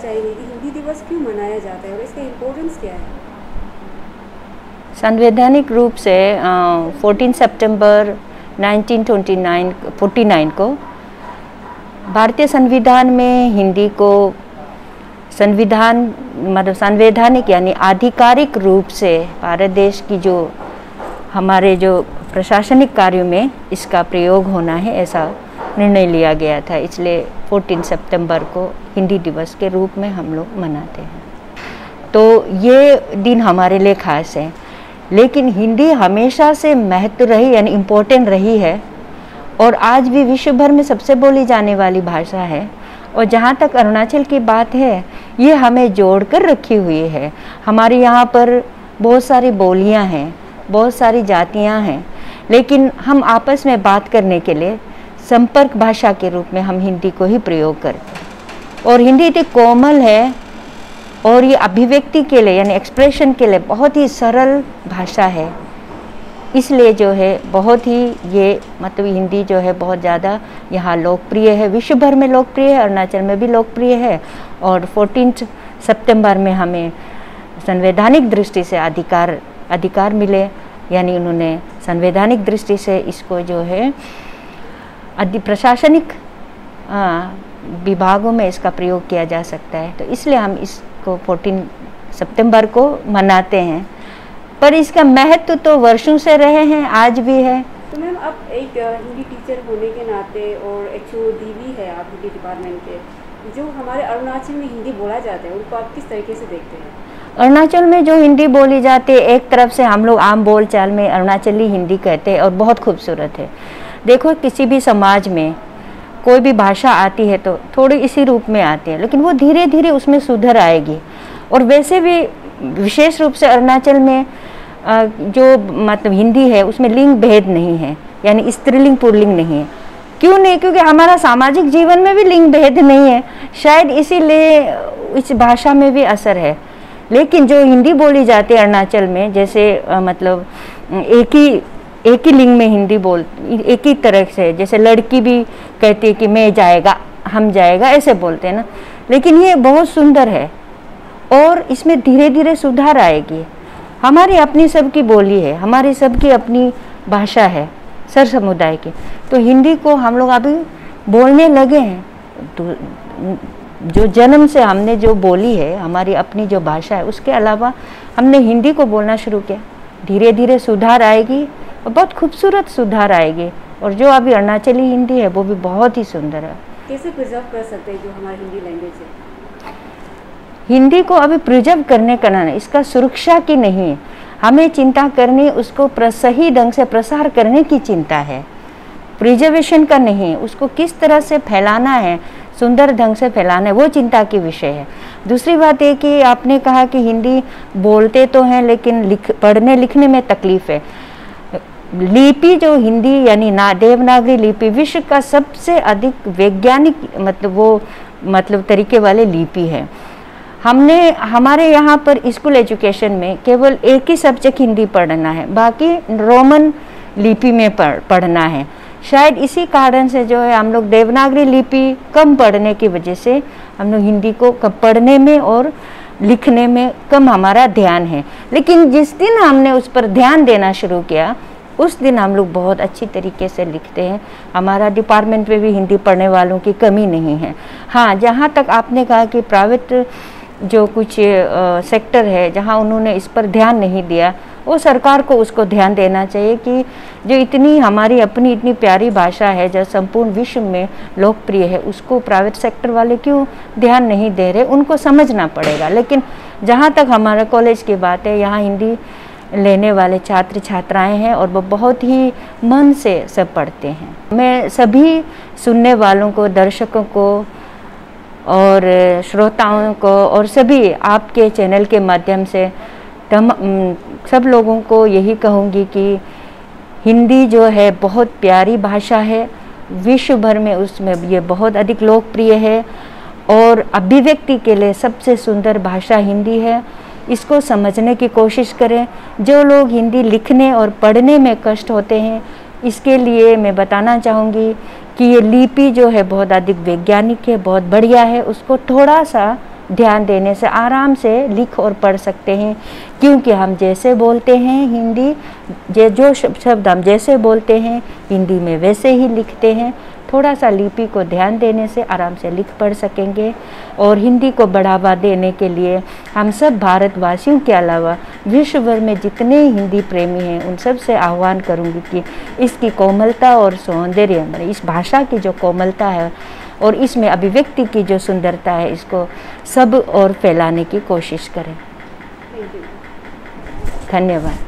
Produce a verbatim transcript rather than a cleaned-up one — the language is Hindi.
चाहेंगे कि हिंदी दिवस क्यों मनाया जाता है और इसका इम्पोर्टेंस क्या है? संवैधानिक रूप से चौदह सितंबर उन्नीस सौ उनचास को भारतीय संविधान में हिंदी को संविधान मतलब संवैधानिक यानी आधिकारिक रूप से भारत देश की जो हमारे जो प्रशासनिक कार्यों में इसका प्रयोग होना है, ऐसा निर्णय लिया गया था। इसलिए चौदह सितंबर को हिंदी दिवस के रूप में हम लोग मनाते हैं। तो ये दिन हमारे लिए खास है, लेकिन हिंदी हमेशा से महत्व रही यानी इम्पोर्टेंट रही है और आज भी विश्व भर में सबसे बोली जाने वाली भाषा है। और जहाँ तक अरुणाचल की बात है, ये हमें जोड़ कर रखी हुई है। हमारे यहाँ पर बहुत सारी बोलियाँ हैं, बहुत सारी जातियाँ हैं, लेकिन हम आपस में बात करने के लिए संपर्क भाषा के रूप में हम हिंदी को ही प्रयोग करते हैं। और हिंदी इतनी कोमल है और ये अभिव्यक्ति के लिए यानी एक्सप्रेशन के लिए बहुत ही सरल भाषा है। इसलिए जो है बहुत ही ये मतलब हिंदी जो है बहुत ज़्यादा यहाँ लोकप्रिय है, विश्व भर में लोकप्रिय है, अरुणाचल में भी लोकप्रिय है। और चौदह सितंबर में हमें संवैधानिक दृष्टि से अधिकार अधिकार मिले, यानी उन्होंने संवैधानिक दृष्टि से इसको जो है अधि प्रशासनिक विभागों में इसका प्रयोग किया जा सकता है। तो इसलिए हम इसको चौदह सितंबर को मनाते हैं। पर इसका महत्व तो वर्षों से रहे हैं, आज भी है। तो मैम, आप एक हिंदी टीचर होने के नाते और एच ओ डी भी है आप हिंदी डिपार्टमेंट के, जो हमारे अरुणाचल में हिंदी बोला जाता है उनको आप किस तरीके से देखते हैं? अरुणाचल में जो हिंदी बोली जाती है, एक तरफ से हम लोग आम बोल चाल में अरुणाचली हिंदी कहते हैं और बहुत खूबसूरत है। देखो, किसी भी समाज में कोई भी भाषा आती है तो थोड़ी इसी रूप में आती है, लेकिन वो धीरे धीरे उसमें सुधर आएगी। और वैसे भी विशेष रूप से अरुणाचल में जो मतलब हिंदी है उसमें लिंग भेद नहीं है, यानी स्त्रीलिंग पुल्लिंग नहीं है। क्यों नहीं? क्योंकि हमारा सामाजिक जीवन में भी लिंग भेद नहीं है, शायद इसीलिए इस भाषा में भी असर है। लेकिन जो हिंदी बोली जाती है अरुणाचल में, जैसे आ, मतलब एक ही एक ही लिंग में हिंदी बोल एक ही तरह से, जैसे लड़की भी कहती है कि मैं जाएगा, हम जाएगा, ऐसे बोलते हैं ना। लेकिन ये बहुत सुंदर है और इसमें धीरे धीरे सुधार आएगी। हमारी अपनी सबकी बोली है, हमारी सबकी अपनी भाषा है सर समुदाय की। तो हिंदी को हम लोग अभी बोलने लगे हैं। तो जो जन्म से हमने जो बोली है, हमारी अपनी जो भाषा है, उसके अलावा हमने हिंदी को बोलना शुरू किया। धीरे धीरे सुधार आएगी और बहुत खूबसूरत सुधार आएगी। और जो अभी अरुणाचली हिंदी है वो भी बहुत ही सुंदर है। कैसे प्रिजर्व कर सकते हैं जो हमारी हिंदी लैंग्वेज है? हिंदी को अभी प्रिजर्व करने का ना, इसका सुरक्षा की नहीं है हमें चिंता करनी, उसको सही ढंग से प्रसार करने की चिंता है, प्रिजर्वेशन का नहीं। उसको किस तरह से फैलाना है, सुंदर ढंग से फैलाना है, वो चिंता की विषय है। दूसरी बात है कि आपने कहा कि हिंदी बोलते तो हैं लेकिन लिख पढ़ने लिखने में तकलीफ है। लिपि जो हिंदी यानी ना देवनागरी लिपि विश्व का सबसे अधिक वैज्ञानिक मतलब वो मतलब तरीके वाले लिपि है। हमने हमारे यहाँ पर स्कूल एजुकेशन में केवल एक ही सब्जेक्ट हिंदी पढ़ना है, बाकी रोमन लिपि में पढ़ पढ़ना है। शायद इसी कारण से जो है हम लोग देवनागरी लिपि कम पढ़ने की वजह से हम लोग हिंदी को कम पढ़ने में और लिखने में कम हमारा ध्यान है। लेकिन जिस दिन हमने उस पर ध्यान देना शुरू किया, उस दिन हम लोग बहुत अच्छी तरीके से लिखते हैं। हमारा डिपार्टमेंट में भी हिंदी पढ़ने वालों की कमी नहीं है। हाँ, जहाँ तक आपने कहा कि प्राइवेट जो कुछ सेक्टर है जहाँ उन्होंने इस पर ध्यान नहीं दिया, वो सरकार को उसको ध्यान देना चाहिए कि जो इतनी हमारी अपनी इतनी प्यारी भाषा है जो संपूर्ण विश्व में लोकप्रिय है, उसको प्राइवेट सेक्टर वाले क्यों ध्यान नहीं दे रहे, उनको समझना पड़ेगा। लेकिन जहाँ तक हमारा कॉलेज की बात है, यहाँ हिंदी लेने वाले छात्र छात्राएं हैं और वो बहुत ही मन से सब पढ़ते हैं। मैं सभी सुनने वालों को, दर्शकों को और श्रोताओं को और सभी आपके चैनल के माध्यम से तम सब लोगों को यही कहूँगी कि हिंदी जो है बहुत प्यारी भाषा है, विश्व भर में उसमें ये बहुत अधिक लोकप्रिय है और अभिव्यक्ति के लिए सबसे सुंदर भाषा हिंदी है। इसको समझने की कोशिश करें। जो लोग हिंदी लिखने और पढ़ने में कष्ट होते हैं, इसके लिए मैं बताना चाहूँगी कि ये लिपि जो है बहुत अधिक वैज्ञानिक है, बहुत बढ़िया है। उसको थोड़ा सा ध्यान देने से आराम से लिख और पढ़ सकते हैं, क्योंकि हम जैसे बोलते हैं हिंदी, जे जो शब्द हम जैसे बोलते हैं हिंदी में वैसे ही लिखते हैं। थोड़ा सा लिपि को ध्यान देने से आराम से लिख पढ़ सकेंगे। और हिंदी को बढ़ावा देने के लिए हम सब भारतवासियों के अलावा विश्व भर में जितने हिंदी प्रेमी हैं उन सब से आह्वान करूंगी कि इसकी कोमलता और सौंदर्य, मतलब इस भाषा की जो कोमलता है और इसमें अभिव्यक्ति की जो सुंदरता है, इसको सब और फैलाने की कोशिश करें। धन्यवाद।